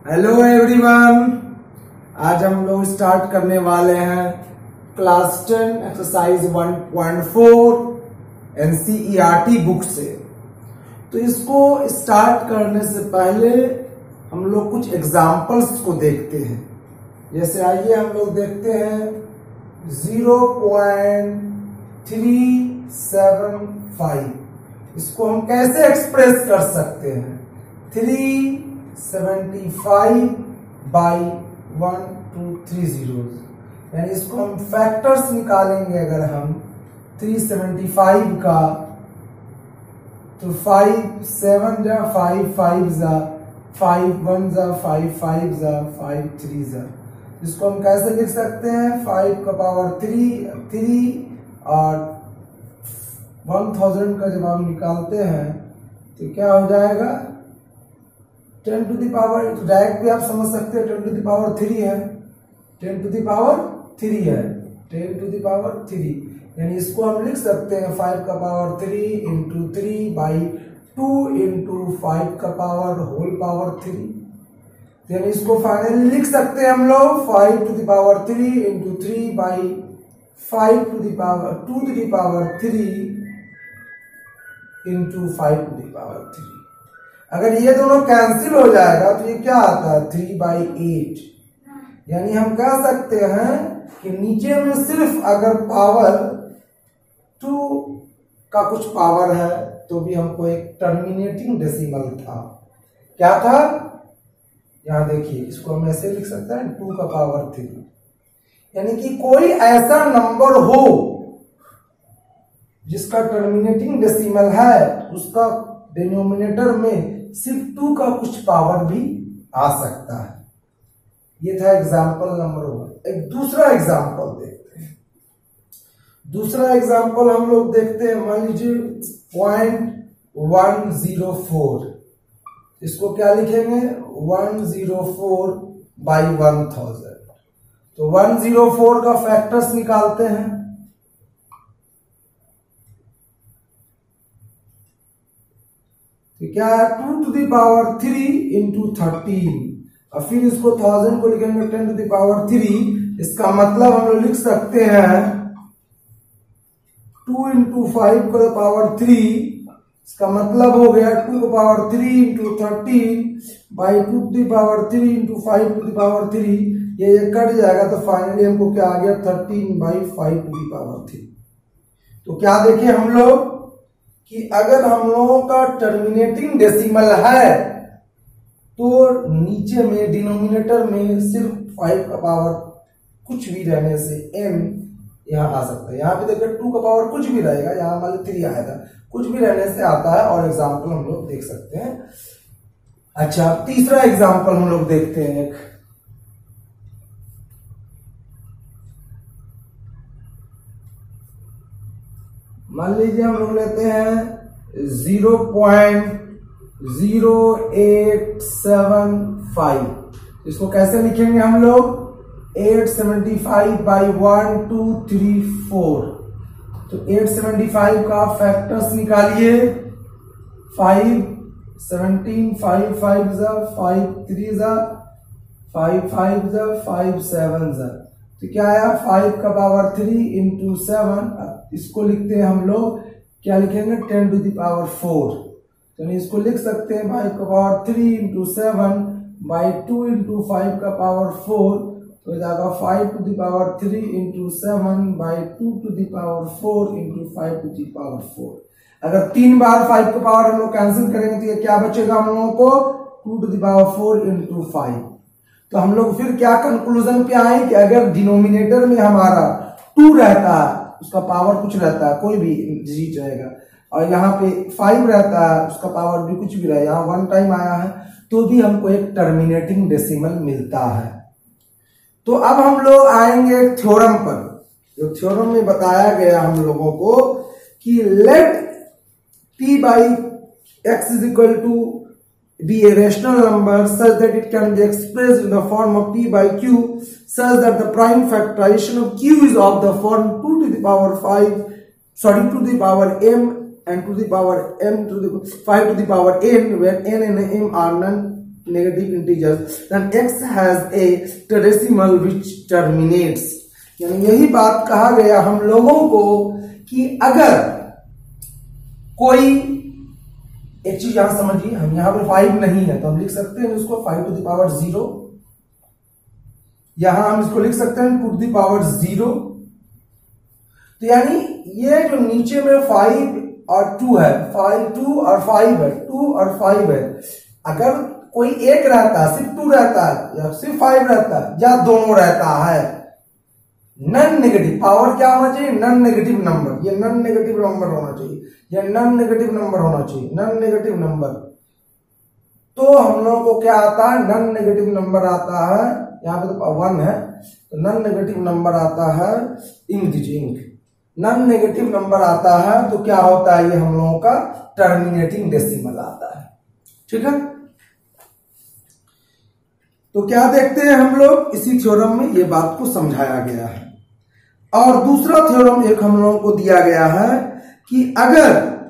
Hello everyone, आज हम लोग स्टार्ट करने वाले हैं क्लास 10 एक्सरसाइज 1.4 एनसीईआरटी बुक से। तो इसको स्टार्ट करने से पहले हम लोग कुछ एग्जाम्पल्स को देखते हैं। जैसे आइए हम लोग देखते हैं 0.375, इसको हम कैसे एक्सप्रेस कर सकते हैं। 375 बाई 1 2 3 zeros, यानी इसको हम फैक्टर्स निकालेंगे। अगर हम 375 का तो 5 7 जा 5 5 जा 5 1 जा 5 5 जा 5 3 जा। इसको हम कैसे लिख सकते हैं, 5 का पावर 3 और 1000 का जब हम निकालते हैं तो क्या हो जाएगा 10 टू द पावर, डायरेक्ट भी आप समझ सकते हैं 10 टू द पावर 3 है, 10 टू द पावर 3 है, 10 टू द पावर 3, यानी इसको हम लिख सकते हैं 5 का पावर 3 इंटू 3 बाई 2 इंटू 5 का पावर होल पावर 3, यानी इसको फाइनली लिख सकते हैं हम लोग 5 to the power 3 into 3 by 5 to the power 2 to the power 3 into 5 to the power 3। अगर ये दोनों कैंसिल हो जाएगा तो ये क्या आता है 3/8, यानी हम कह सकते हैं कि नीचे में सिर्फ अगर पावर 2 का कुछ पावर है तो भी हमको एक टर्मिनेटिंग डेसिमल था। क्या था, यहां देखिए, इसको हम ऐसे लिख सकते हैं 2 का पावर 3, यानी कि कोई ऐसा नंबर हो जिसका टर्मिनेटिंग डेसिमल है, उसका डिनोमिनेटर में सिर्फ 2 का कुछ पावर भी आ सकता है। ये था एग्जाम्पल नंबर 1। एक दूसरा एग्जाम्पल देखते हैं। दूसरा एग्जाम्पल हम लोग देखते हैं, मान लीजिए 0.104, इसको क्या लिखेंगे 104 बाई 1000। तो 104 का फैक्टर्स निकालते हैं। तो क्या है 2 टू द पावर 3 इंटू 13, और फिर इसको 1000 को लिखेंगे 10 टू द पावर 3। इसका मतलब हम लोग लिख सकते हैं 2 इंटू 5 को पावर 3, इसका मतलब हो गया 2 को power 3 into 13 by 2 to the power 3 into 5 to the power 3। ये कट जाएगा तो फाइनली हमको क्या आ गया 13/5 टू द पावर 3। तो क्या देखें हम लोग कि अगर हम लोगों का टर्मिनेटिंग डेसिमल है तो नीचे में डिनोमिनेटर में सिर्फ 5 का पावर कुछ भी रहने से n यहां आ सकता है। यहां पे देखिए 2 का पावर कुछ भी रहेगा, यहां मान लो 3 आएगा, कुछ भी रहने से आता है। और एग्जाम्पल हम लोग देख सकते हैं। अच्छा, तीसरा एग्जाम्पल हम लोग देखते हैं। एक मान लीजिए हम लोग लेते हैं 0.0875, इसको कैसे लिखेंगे हम लोग 875 बाई 1 2 3 4। तो 875 का फैक्टर्स निकालिए, 5 17 5 5 जा 5 3 जा 5 5 जा 5 7 जा। तो क्या आया 5 का पावर 3 इंटू 7, इसको लिखते हैं हम लोग, क्या लिखेंगे 10 टू द पावर 4। तो इसको लिख सकते हैं 5 का पावर 3 इंटू 7 बाई 2 इंटू 5 का पावर 4, तो जाएगा 5 to the power 3 into 7 by 2 to the power 4 into 5 to the power 4। अगर 3 बार 5 का पावर हम लोग कैंसिल करेंगे तो ये क्या बचेगा हम लोगों को 2 टू द पावर 4 इंटू 5। तो हम लोग फिर क्या कंक्लूजन पे आए कि अगर डिनोमिनेटर में हमारा 2 रहता है, उसका पावर कुछ रहता है, कोई भी डिजिट रहेगा, और यहाँ पे 5 रहता है, उसका पावर भी कुछ भी रहेगा, यहाँ 1 टाइम आया है, तो भी हमको एक टर्मिनेटिंग डेसिमल मिलता है। तो अब हम लोग आएंगे एक थ्योरम पर। जो थ्योरम में बताया गया हम लोगों को कि let p by x is equal to be a rational number such that it can be expressed in the form of p by q such that the prime factorization of q is of the form 2 to the power 5, sorry 2 to the power m and to the power m to the 5 to the power n, where n and m are negative integers, then x has a decimal which terminates. यानी यही बात कहा गया हम लोगों को कि अगर कोई एक चीज यहां समझिए, हम यहां पर 5 नहीं है तो हम लिख सकते हैं उसको 5 to the power 0, यहां हम इसको लिख सकते हैं 2 to the power 0। तो यानी ये जो नीचे में 5 और 2 है, 2 और 5 है, 2 और 5 है, अगर कोई एक रहता है, सिर्फ 2 रहता है या सिर्फ 5 रहता है या दोनों रहता है, नॉन नेगेटिव, पावर क्या होना चाहिए, नॉन नेगेटिव नंबर, ये नॉन नेगेटिव नंबर होना चाहिए, ये नॉन नेगेटिव नंबर होना चाहिए, नॉन नेगेटिव नंबर। तो हम लोगों को क्या आता है, नॉन नेगेटिव नंबर आता है, यहाँ पे तो 1 है, तो नॉन नेगेटिव नंबर आता है, इंक दीजिए, इंक, नॉन नेगेटिव नंबर आता है तो क्या होता है, ये हम लोगों का टर्मिनेटिंग डेसिमल आता है। ठीक है, तो क्या देखते हैं हम लोग, इसी थ्योरम में ये बात को समझाया गया है। और दूसरा थ्योरम एक हम लोगों को दिया गया है कि अगर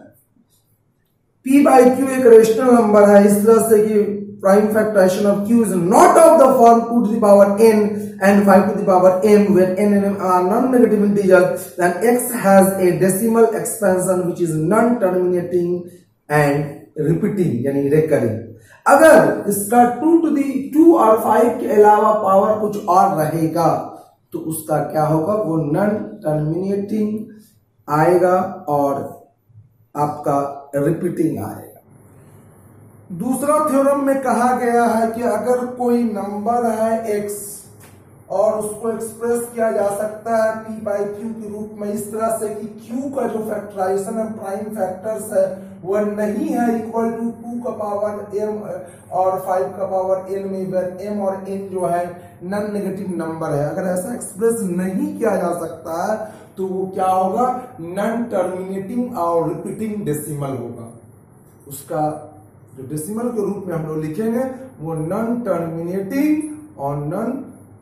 p by q एक रेशनल नंबर है, इस तरह से कि prime factorisation of q is not of the form 2 to the power n and 5 to the power m when n and m are non-negative integers, then x has a decimal expansion which is non-terminating and repeating यानी recurring। अगर इसका 2 और 5 के अलावा power कुछ और रहेगा तो उसका क्या होगा, वो नॉन टर्मिनेटिंग आएगा और आपका रिपीटिंग आएगा। दूसरा थ्योरम में कहा गया है कि अगर कोई नंबर है x और उसको एक्सप्रेस किया जा सकता है p by q के रूप में इस तरह से कि q का जो फैक्टराइजेशन है प्राइम फैक्टर्स है वह नहीं है इक्वल टू 2 का पावर m और 5 का पावर n में, m और n जो है नॉन नेगेटिव नंबर है, अगर ऐसा एक्सप्रेस नहीं किया जा सकता है तो वो क्या होगा, नॉन टर्मिनेटिंग और रिपीटिंग डेसिमल होगा। उसका जो डेसिमल के रूप में हम लोग लिखेंगे वो नॉन टर्मिनेटिंग और नॉन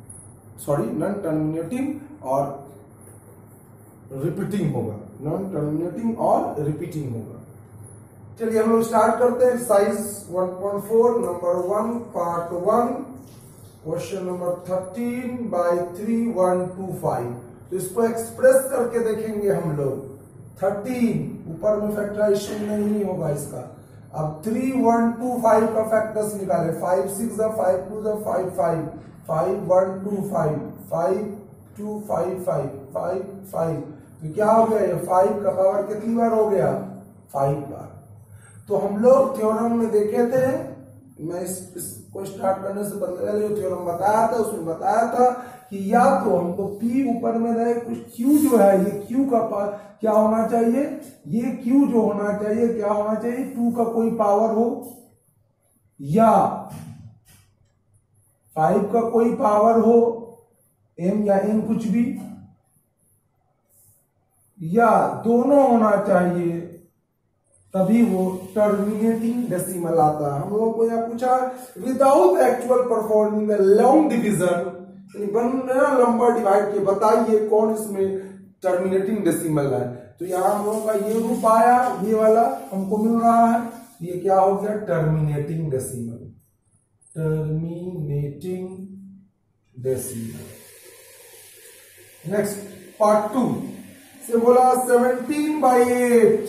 टर्मिनेटिंग और रिपीटिंग होगा, नॉन टर्मिनेटिंग और रिपीटिंग होगा। चलिए हम लोग स्टार्ट करते हैं exercise 1.4 number 1 part 1 question number 13 by 3125। तो इसको एक्सप्रेस करके देखेंगे हम लोग। 13 ऊपर में फैक्टराइजेशन नहीं होगा इसका। अब 3125 का फैक्टर्स निकाले, 5 6 5 2 5 5 5 1 2 5 5 2 5 5 5 5, तो क्या हो गया, ये 5 का पावर कितनी बार हो गया, 5 बार। तो हम लोग थ्योरम में देखे थे, मैं इसको स्टार्ट करने से पहले जो थ्योरम बताया था उसमें बताया था कि या तो हमको P ऊपर में रहे, कुछ Q जो है ये Q का क्या होना चाहिए, ये Q जो होना चाहिए क्या होना चाहिए, 2 का कोई पावर हो या 5 का कोई पावर हो, m या n कुछ भी, या दोनों होना चाहिए, तभी वो टर्मिनेटिंग डेसिमल आता है। हम लोगों को यह पूछा without actual performing the long division, number divide के बताइए कौन इसमें टर्मिनेटिंग डेसिमल है। तो यहां हम लोगों का ये रूप आया, ये वाला हमको मिल रहा है, ये क्या हो गया, terminating decimal, terminating decimal. Next part 2 से बोला 17 by 8,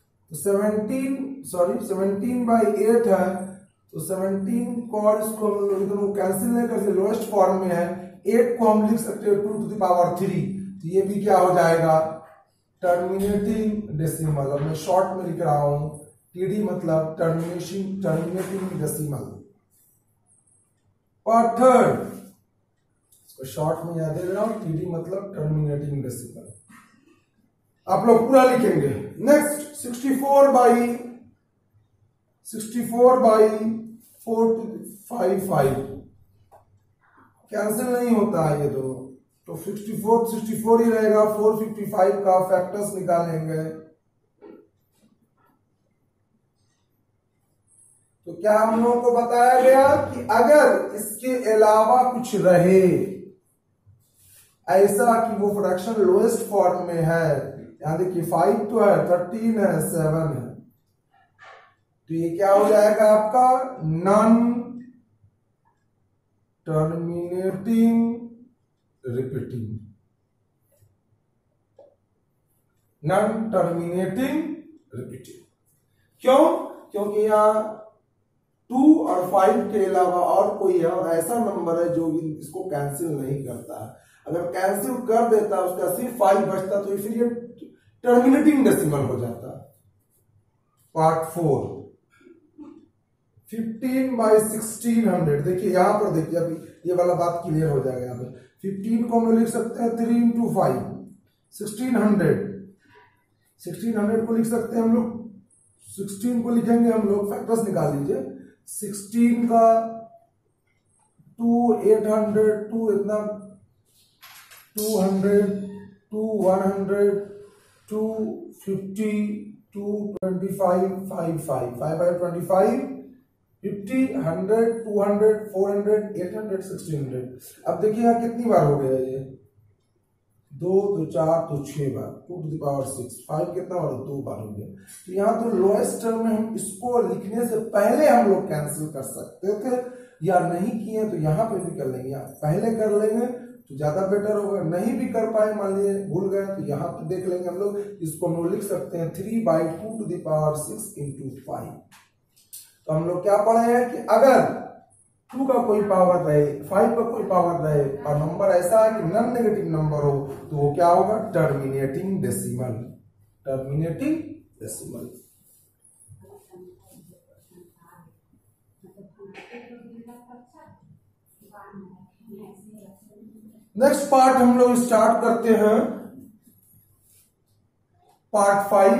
17 by 8 है, तो 17 को और इसको दोनों कैंसिल नहीं कर सकते, लोएस्ट फॉर्म में है, 8 को हम लिख सकते हैं 2 to the power 3, तो ये भी क्या हो जाएगा, टर्मिनेटिंग डेसिमल। अब मैं शॉर्ट में लिख रहा हूं, टीडी मतलब टर्मिनेटिंग डेसिमल। पार्ट 3 इसको शॉर्ट में याद दे रहा हूं, टीडी मतलब टर्मिनेटिंग डेसिमल। आप लोग पूरा लिखेंगे। नेक्स्ट 64 by 455 कैंसिल नहीं होता है ये दोनों, तो 64 ही रहेगा। 455 का फैक्टर्स निकालेंगे, तो क्या हम लोगों को बताया गया कि अगर इसके अलावा कुछ रहे ऐसा कि वो फ्रैक्शन लोएस्ट फॉर्म में है, यहां देखिए 5 तो है, 13 है, 7 है, तो ये क्या हो जाएगा आपका non terminating repeating, non terminating repeating. क्यों? क्योंकि यहाँ 2 और 5 के अलावा और कोई है और ऐसा नंबर है जो इसको कैंसिल नहीं करता है। अगर कैंसिल कर देता उसका सिर्फ 5 बचता तो फिर ये टर्मिनेटिंग डेसिमल हो जाता। पार्ट 4, 15/1600। देखिए यहां पर, देखिए अभी ये वाला बात क्लियर हो जाएगा। यहाँ पे 15 को हम लोग लिख सकते हैं 3 × 5, 1600 को लिख सकते हैं हम लोग। 16 को लिखेंगे हम लोग, फैक्टर्स निकाल लीजिए। 16 का 2, 800, 2 इतना 200, 2 100, 250, 225, 55, 5/25, 50, 100, 200, 400, 800, 1600। अब देखिए यहाँ कितनी बार हो गया ये, 2 2 4 तो 6 बार, 2 to the power 6, 5 कितना बार, 2 बार हो गया। तो यहाँ तो लोएस्ट टर्म में हम इसको लिखने से पहले हम लोग कैंसिल कर सकते थे, या नहीं किए तो यहाँ पे भी कर लेंगे। पहले कर लेंगे तो ज्यादा बेटर होगा। नहीं भी कर पाए, मान लीजिए भूल गए, तो यहाँ पे देख लेंगे हम लोग। इसको हम लोग लिख सकते हैं 3/2 to the power 6 × 5। तो हम लोग क्या पढ़े हैं कि अगर 2 का कोई पावर रहे, 5 का कोई पावर रहे और नंबर ऐसा है कि नॉन नेगेटिव नंबर हो, तो वो क्या होगा, terminating decimal. Terminating decimal. Next part हम लोग स्टार्ट करते हैं, पार्ट 5,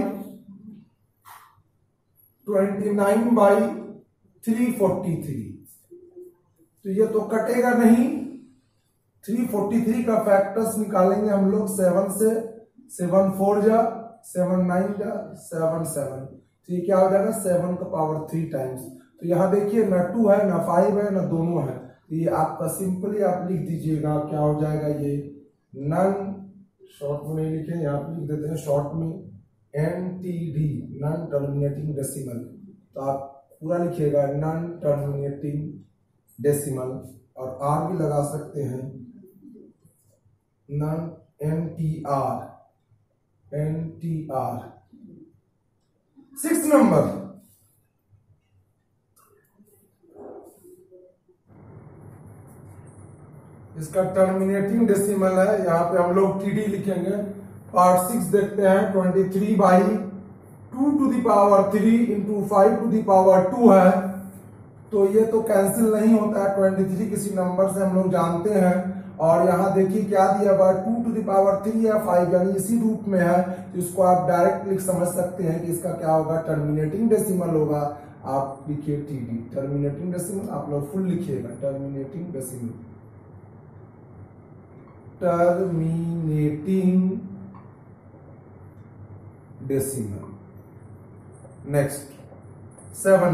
29/343। तो ये तो कटेगा नहीं। 343 का फैक्टर्स निकालेंगे हम लोग 7 से। 7 4 जा, 7 9 जा, 7 7। तो ये क्या हो जाएगा, 7 का पावर 3 टाइम्स। तो यहाँ देखिए ना 2 है ना 5 है ना दोनों है। तो ये आपका सिंपली आप लिख दीजिएगा, क्या हो जाएगा ये, नन, शॉर्ट में नहीं लिखे, यहाँ पे लिख देते हैं शॉर्ट में, NTD, नॉन टर्मिनेटिंग डेसिमल। तो आप पूरा लिखिएगा नॉन टर्मिनेटिंग डेसिमल, और R भी लगा सकते हैं, नॉन NTR। 6 नंबर, इसका टर्मिनेटिंग डेसिमल है। यहाँ पे हम लोग TD लिखेंगे। पार्ट 6 देखते हैं, 23/2 to the power 3 × 5 to the power 2 है। तो ये तो कैंसिल नहीं होता है, 23 किसी नंबर से हम लोग जानते हैं। और यहाँ देखिए क्या दिया हुआ है, 2 to the power 3 या 5, यानी इसी रूप में है। तो इसको आप डायरेक्ट लिख समझ सकते हैं कि इसका क्या होगा, टर्मिनेटिंग डेसिमल होगा। आप लिखिए TD, टर्मिनेटिंग डेसिमल। आप लोग फुल लिखिएगा, terminating decimal, terminating decimal. Next 7,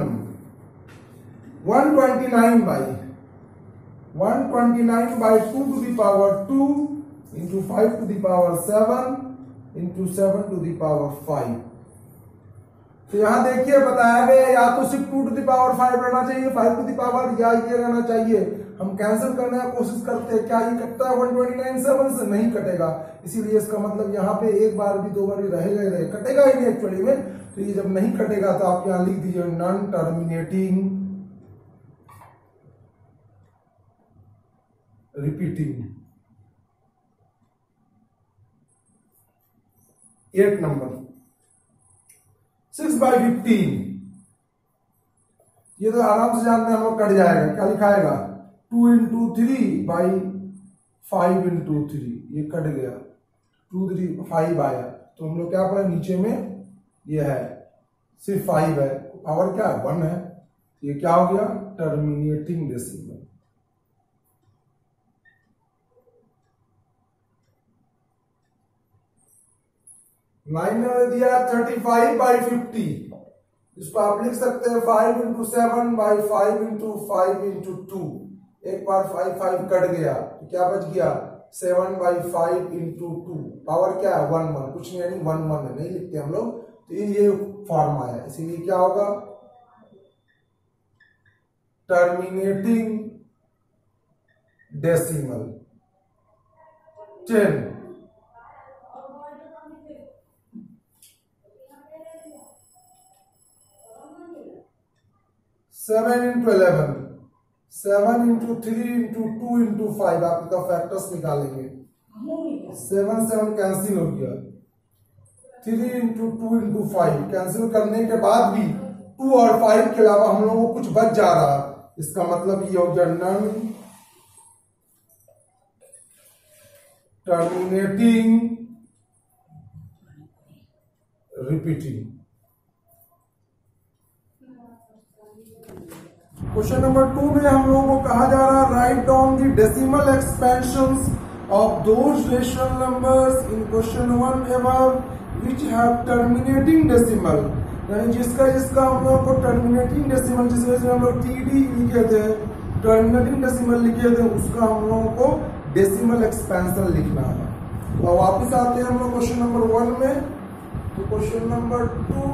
129/2 to the power 2 × 5 to the power 7 × 7 to the power 5। तो यहां देखिए बताया गया, या तो सिर्फ 2 to the power 5 रहना चाहिए, 5 to the power, या ये रहना चाहिए। हम कैंसिल करने की कोशिश करते हैं, क्या ये कटता है 129/7 से? नहीं कटेगा। इसीलिए इसका मतलब यहाँ पे एक बार भी 2 बार भी रहेगा ही रहे, कटेगा ही नहीं एक्चुअली में। तो ये जब नहीं कटेगा तो आप यहाँ लिख दीजिए नॉन टर्मिनेटिंग रिपीटिंग। 8 नंबर, 6/15। ये तो आराम से जानते हैं हम लोग, कट जाएगा। क्या लिखाएगा, 2 × 3/5 × 3। ये कट गया, 2 3 5 आया। तो हम लोग क्या पढ़े, नीचे में ये है सिर्फ 5 है, पावर क्या है, 1 है। ये क्या हो गया, टर्मिनेटिंग डेसिमल। लाइन में दिया 35/50। इसको आप लिख सकते हैं 5 × 7/5 × 5 × 2। एक बार 5 5 कट गया तो क्या बच गया, 7/5 × 2। पावर क्या है, 1 1, कुछ नहीं 1 1 नहीं लिखते हम लोग। तो ये फॉर्म आया, इसीलिए क्या होगा, terminating decimal 10 7 into 11 7 into 3 into 2 into 5 आप इसका फैक्टर्स निकालेंगे 7 7 कैंसिल हो गया 3 into 2 into 5 कैंसिल करने के बाद भी 2 और 5 के अलावा हम लोगों को कुछ बच जा रहा है इसका मतलब ये हो गया non terminating repeating. Question number 2 में हम लोगों को कहा जा रहा है right down the decimal expansions of those rational numbers in question 1 above which have terminating decimal, यानी जिसका हम लोगों को टर्मिनेटिंग डेसिमल जिसमें से हम लोग टीडी लिखे थे टर्मिनेटिंग डेसिमल लिखे थे उसका हम लोगों को डेसिमल एक्सपेंशन लिखना है। तो वापस आते हैं हम लोग क्वेश्चन नंबर 1 में। तो क्वेश्चन नंबर 2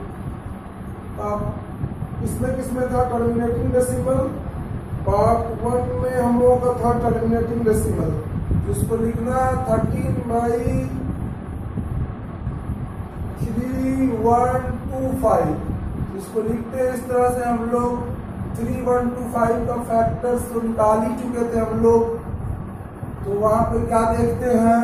किसमें था टर्मिनेटिंग डेसिमल, पार्ट 1 में हम लोगों का था टर्मिनेटिंग डेसिमल जिसको लिखना 13/3125 जिसको लिखते हैं इस तरह से हम लोग 3125 का फैक्टर्स तो निकाल ही चुके थे हम लोग। तो वहां पे क्या देखते हैं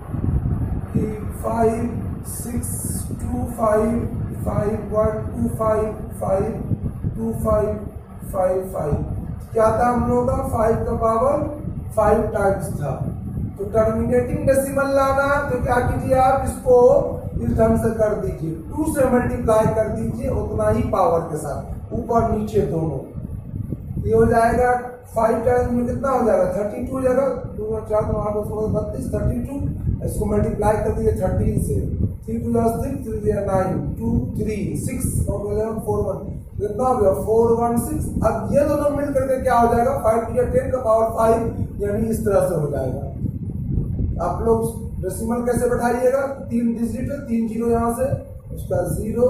कि 5 6 2 5 5 1 2 5 5 2 5 5 5 क्या था हम लोग का 5 का पावर 5 टाइम्स था। तो टर्मिनेटिंग डेसिमल लाना तो क्या कीजिए आप इसको इस ढंग से कर दीजिए 2 से मल्टीप्लाई कर दीजिए उतना ही पावर के साथ ऊपर नीचे दोनों। ये हो जाएगा 5 टाइम्स में कितना हो जाएगा 32 हो जाएगा 2 4 8 32 32 इसको मल्टीप्लाई कर दिए 13 से 3 2 6 3 9 2 3 6 और 11 4 1 कितना हो गया 4 1 6। अब ये दोनों मिल करके क्या हो जाएगा 5 टू 10 का पावर 5 यानी इस तरह से हो जाएगा। आप लोग डेसिमल कैसे बैठाइएगा 3 डिजिट 3 जीरो यहाँ से उसका 0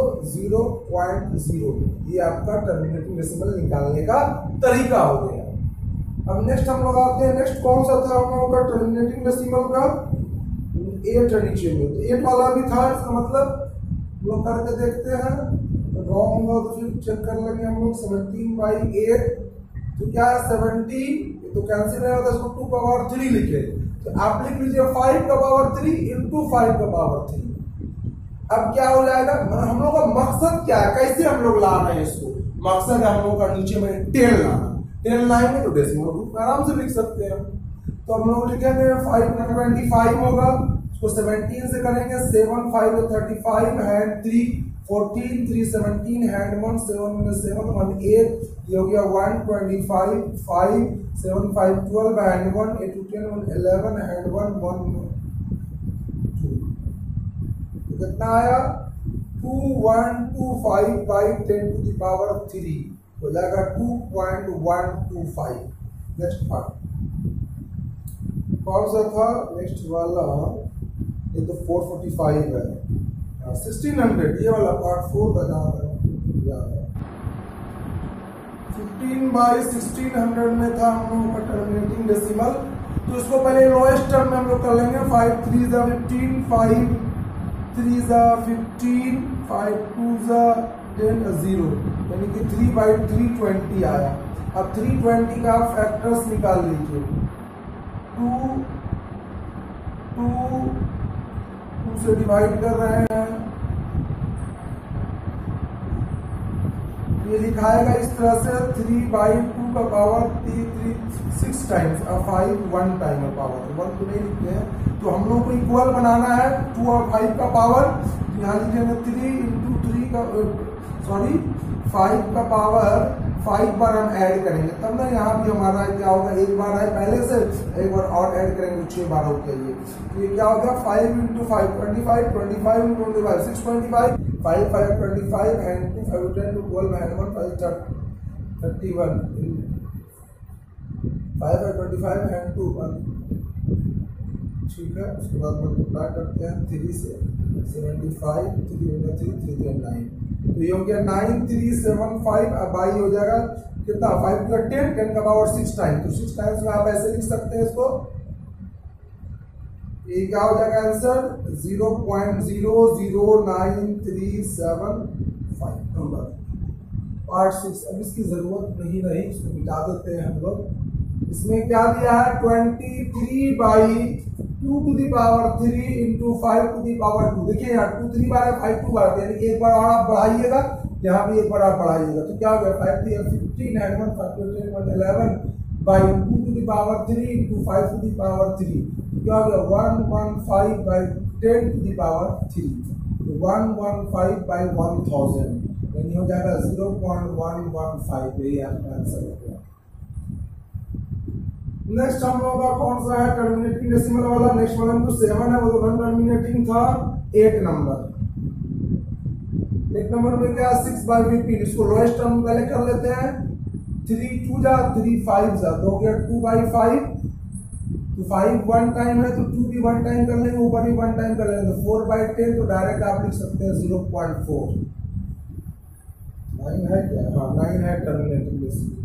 0.0 ये आपका टर्मिनेटिंग डेसिमल निकालने का तरीका हो गया। अब नेक्स्ट हम लोग आते हैं नेक्स्ट कौन सा था हम लोगों का टर्मिनेटिंग डेसिमल का 8 है नीचे में तो 8 वाला भी था इसका मतलब लोग करके देखते हैं रॉन्ग होगा तो फिर चेक कर लेंगे हम लोग 17/8 तो क्या है 17 तो कैंसिल नहीं होगा इसको 2 का पावर 3 लिखे तो आप लिख लीजिए 5 का पावर 3 into 5 का पावर 3। अब क्या हो जाएगा हम लोग का मकसद क्या है कैसे हम लोग ला रहे हैं इसको मकसद है हम लोग का नीचे में 10 लाना 10 लाएंगे तो डेसिमल रूप में आराम से लिख सकते हैं। तो हम लोग लिखेंगे 525 होगा उसको 17 से करेंगे 7 5 35 हैंड 3 14 3 17 हैंड 1 7 7 1 8 ये हो गया 125 5 7 5 12 हैंड 1 8 10 1 11 हैंड 1 1 2 कितना आया 2125 by 10 to the power of 3 हो जाएगा 2.125। नेक्स्ट पार्ट कौन सा था नेक्स्ट वाला ये तो 445 है 1600 ये वाला पार्ट 4 का जहाँ है 15/1600 में था हम लोगों का टर्मिनेटिंग डेसिमल। तो इसको पहले लोएस्ट टर्म में हम लोग कर लेंगे 5 3 15 5 3 15 5 2 10 0 यानी कि 3/320 आया। अब 320 का फैक्टर्स निकाल लीजिए 2 से डिवाइड कर रहे हैं ये लिखाएगा इस तरह से 3/2 का पावर 6 टाइम्स और 5 1 टाइम का पावर 1 तो नहीं लिखते हैं। तो हम लोग को इक्वल बनाना है 2 और 5 का पावर यहाँ लिखेंगे 3 into 3 का 5 का पावर 5 बार हम ऐड करेंगे तब ना यहाँ भी हमारा क्या होगा एक बार है पहले से एक बार और ऐड करेंगे 6 बार हो गया ये क्या होगा 5 into 5 25 25 into 25 625 5 5 25 and 2 5 10 to 12 and 1 5 31 5 5 25 and 2 1 ठीक है। उसके बाद मल्टीप्लाई करते हैं 3 से 75 3 3 9 तो ये हो गया 9375 अब बाई हो जाएगा कितना 5 का 10, 10 का पावर 6 टाइम, तो 6 टाइम्स में आप ऐसे लिख सकते हैं इसको, ये क्या हो जाएगा आंसर 0.00937 नंबर पार्ट 6। अब इसकी जरूरत नहीं रही, इसको मिटा देते हैं हम लोग। इसमें क्या दिया है 23/2⁵ इंटू 5⁻²। देखिए यहाँ 2 3 बार है, 5 2 बार, यानी एक बार और आप बढ़ाइएगा, यहाँ भी एक बार आप बढ़ाइएगा, तो क्या हो गया 5 3 15 and 1 5 10 1 11/2⁵ इंटू 5⁻3, क्या हो गया 115/10⁻3, 115/1000, यानी हो जाएगा 0.115, यही आपका आंसर हो गया। नेक्स्ट हम लोगों का कौन सा है टर्मिनेटिंग डेसिमल वाला, नेक्स्ट वाला तो 7 है, वो तो नॉन टर्मिनेटिंग था। 8 नंबर में क्या 6/15, इसको लोएस्ट टर्म पहले कर लेते हैं, 3 2 जा 3 5 जा, तो हो गया 2/5, तो 5 1 टाइम है तो 2 भी 1 टाइम कर लेंगे, ऊपर भी 1 टाइम कर लेंगे, तो 4/10, तो डायरेक्ट आप लिख सकते हैं 0.4। 9 है क्या, हाँ 9 है टर्मिनेटिंग डेसिमल।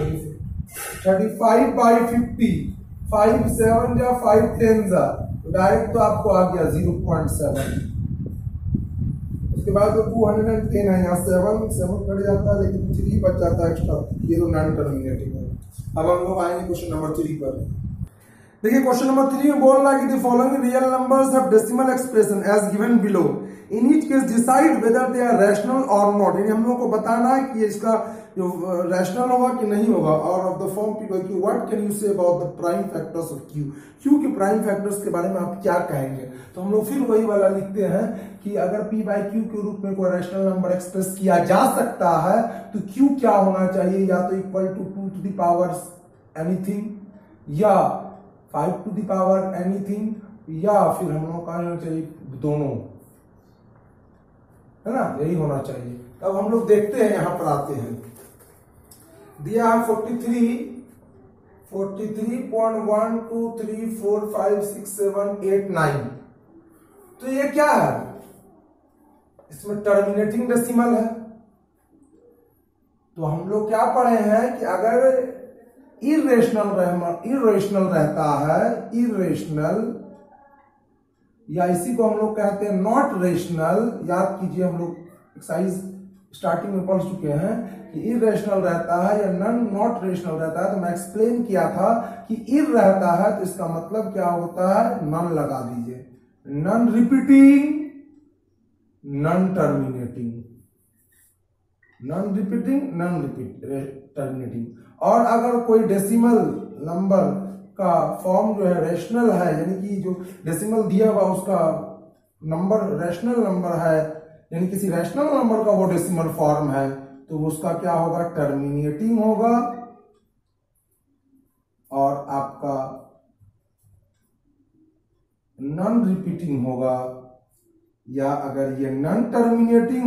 35/50, 5 7 जा 5 10 जा, तो डायरेक्ट तो आपको आ गया 0.7। उसके बाद तो 210 है, यहाँ 7 कट जाता है, लेकिन 3 बच जाता है एक्स्ट्रा, ये तो नॉन टर्मिनेटिंग है। अब हम लोग आएंगे क्वेश्चन नंबर 3 पर। देखिए क्वेश्चन नंबर 3 में बोल रहा है कि the following real numbers have decimal expression as given below, in each case decide whether they are rational और नॉट, यानी हम लोग को बताना है कि इसका जो रैशनल होगा कि नहीं होगा। और of the form P by Q, what can you say about the prime factors of Q, Q के प्राइम फैक्टर्स के बारे में आप क्या कहेंगे। तो हम लोग फिर वही वाला लिखते हैं कि अगर पी बाई क्यू के रूप में कोई रैशनल नंबर एक्सप्रेस किया जा सकता है तो क्यू क्या होना चाहिए, या तो equal to 2 to the power anything, या 5 to the power एनीथिंग, या फिर हम लोग का होना चाहिए दोनों, है ना, यही होना चाहिए। अब हम लोग देखते हैं, यहां पर आते हैं, दिया है 43.123456789, तो ये क्या है, इसमें टर्मिनेटिंग डेसिमल है। तो हम लोग क्या पढ़े हैं कि अगर इरेशनल रहता है, इरेशनल, या इसी को हम लोग कहते हैं नॉट रेशनल, याद कीजिए हम लोग एक्सरसाइज स्टार्टिंग में पढ़ चुके हैं कि इरेशनल रहता है या नॉट रेशनल रहता है। तो मैं एक्सप्लेन किया था कि इर रहता है तो इसका मतलब क्या होता है, नन लगा दीजिए, non repeating, non terminating, non repeating, non terminating. और अगर कोई डेसिमल नंबर का फॉर्म जो है रेशनल है, यानी कि जो डेसिमल दिया हुआ उसका नंबर रेशनल नंबर है, यानी किसी रैशनल नंबर का वो डेसिमल फॉर्म है, तो उसका क्या होगा, टर्मिनेटिंग होगा, और आपका नॉन रिपीटिंग होगा। या अगर ये नॉन टर्मिनेटिंग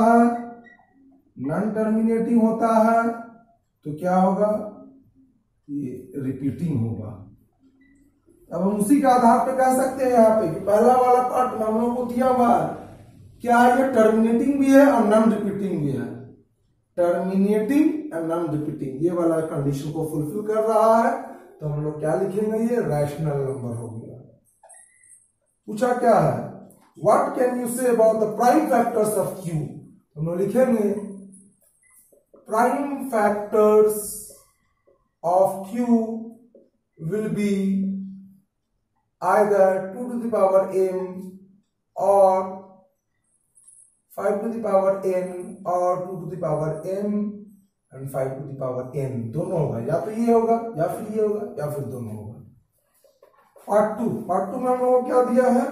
होता है तो क्या होगा, ये रिपीटिंग होगा। अब हम उसी के आधार पे कह सकते हैं यहाँ पे कि पहला वाला पार्ट हम लोगों को दिया हुआ है, क्या ये टर्मिनेटिंग भी है और नॉन रिपीटिंग भी है, टर्मिनेटिंग एंड नॉन रिपीटिंग, ये वाला कंडीशन को फुलफिल कर रहा है, तो हम लोग क्या लिखेंगे, ये रैशनल नंबर हो गया। पूछा क्या है, what can you say about the prime factors of Q, हम लोग लिखेंगे prime factors of Q will be either 2 to the power m or 5 to the power n or 2 to the power m and 5 to the power n, दोनों होगा, या तो ये होगा या फिर ये होगा या फिर दोनों होगा। पार्ट टू में हम लोगों को क्या दिया है,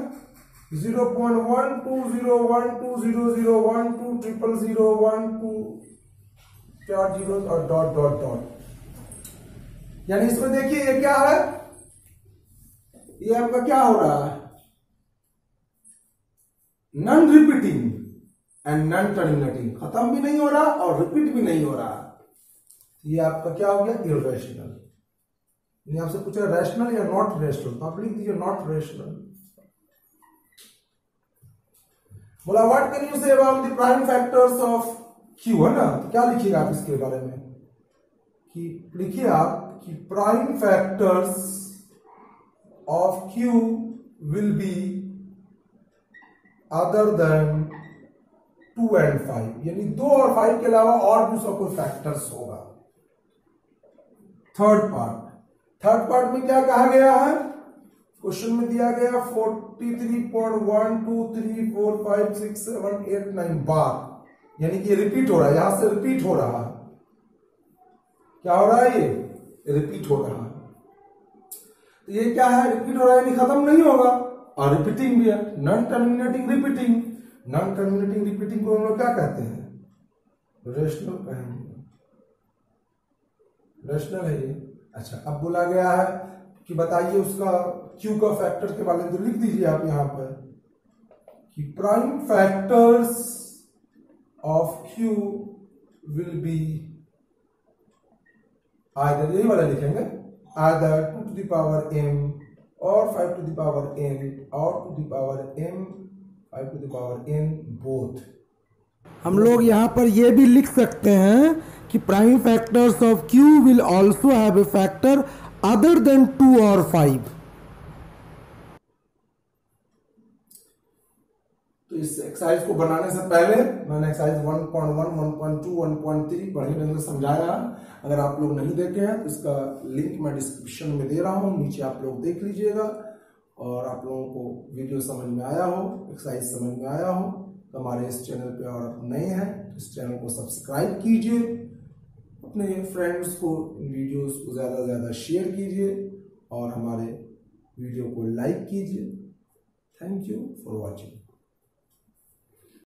0.120120012000012 और डॉट डॉट डॉट, यानी इसमें देखिए ये क्या है, ये आपका क्या हो रहा है, non repeating and non terminating, खत्म भी नहीं हो रहा और रिपीट भी नहीं हो रहा, ये आपका क्या हो गया, इरेशनल। आपसे पूछा रैशनल या नॉट रैशनल, तो आप लिख दीजिए नॉट रैशनल। बोला what can you say about the prime factors of Q, है ना, तो क्या लिखिएगा आप इसके बारे में, कि लिखिए आप कि prime factors of Q will be other than 2 and 5, यानी 2 और 5 के अलावा और भी उसका कोई फैक्टर्स होगा। थर्ड पार्ट में क्या कहा गया है, क्वेश्चन में दिया गया 43.123456789 बार, यानी कि रिपीट हो रहा है, यहां से रिपीट हो रहा है। क्या हो रहा है, ये रिपीट हो रहा है। तो ये क्या है, रिपीट हो रहा है, यानी खत्म नहीं होगा, और रिपीटिंग भी है। Non terminating repeating, non terminating repeating को हम लोग क्या कहते हैं, रेशनल कहेंगे, रेशनल है ये। अच्छा, अब बोला गया है कि बताइए उसका Q का फैक्टर के बारे में, तो लिख दीजिए आप यहां पर कि prime factors of Q will be either, यही वाला लिखेंगे, either 2 to the power m और 5 to the power n और 2 to the power m 5 to the power n both. हम लोग यहाँ पर ये भी लिख सकते हैं कि prime factors of Q will also have a factor other than 2 और 5। तो इस एक्सरसाइज को बनाने से पहले मैंने एक्सरसाइज 1.1, 1.2, 1.3 बढ़िया ढंग से समझाया। अगर आप लोग नहीं देखे हैं तो इसका लिंक मैं डिस्क्रिप्शन में दे रहा हूं, नीचे आप लोग देख लीजिएगा। और आप लोगों को वीडियो समझ में आया हो, एक्सरसाइज समझ में आया हो, तो हमारे इस चैनल पे और आप नए हैं तो इस चैनल को सब्सक्राइब कीजिए, अपने फ्रेंड्स को वीडियोस को ज़्यादा से ज़्यादा शेयर कीजिए और हमारे वीडियो को लाइक कीजिए। Thank you for watching.